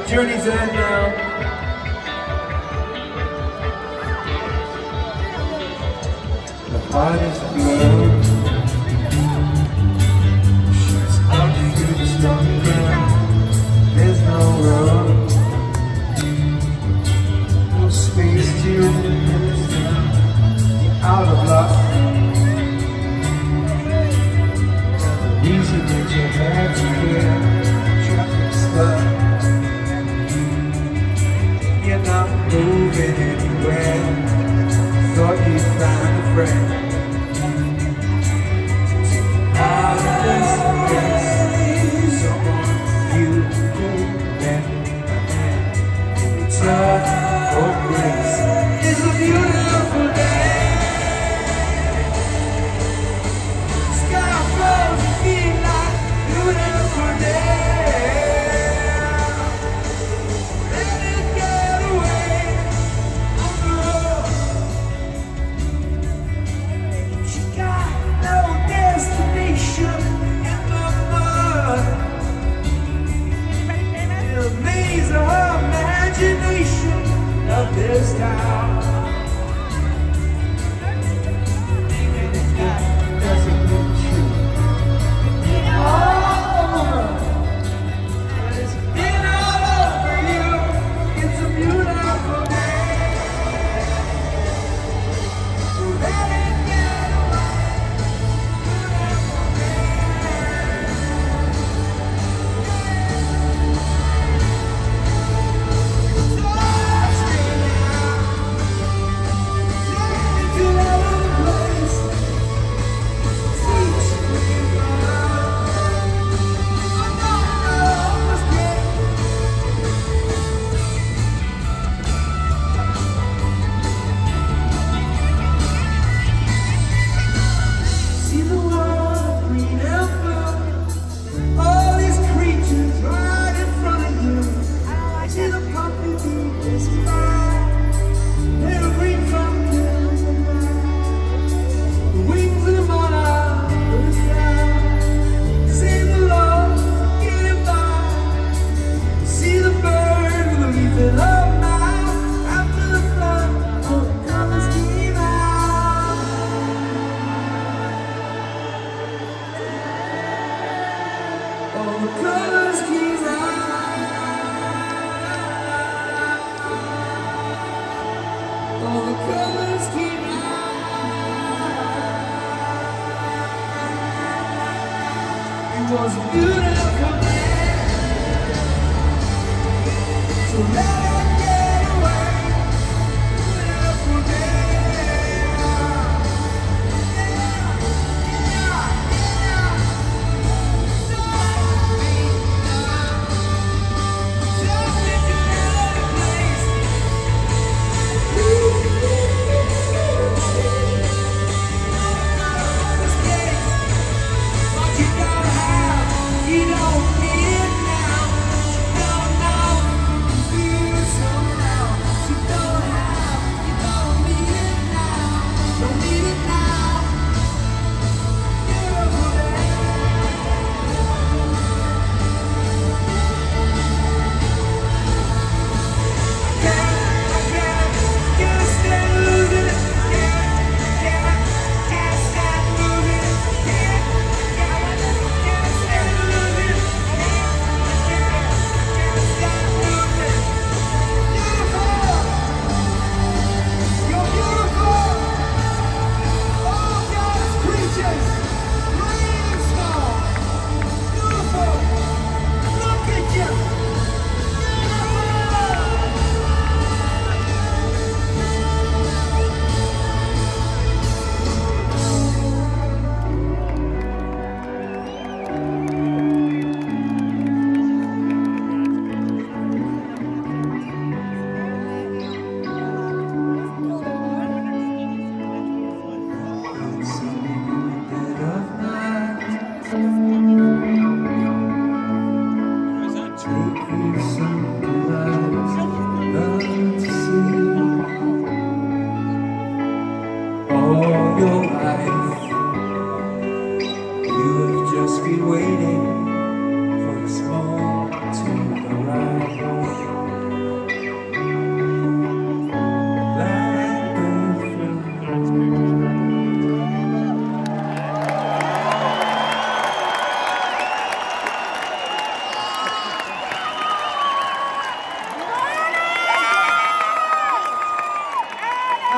Journey's end now. The heart is blown. She's out through the stormy ground. There's no road, no space to resist. You're out of luck. The reason that you had to hear, traffic stuck. You're not moving anywhere. Thought you'd find a friend. Out of this mess, someone you could lend a hand. In return for grace is a beautiful day. Sky flows and feel like a beautiful day. Of this town, and it doesn't look true. All over, but it's been all over you. It's a beautiful day. So let it get away. Beautiful day. All the colors came out. All the colors came out. It was a beautiful day. So let it get away. Beautiful day. You don't need it now, you don't know.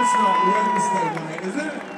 That's not Wednesday night, is it?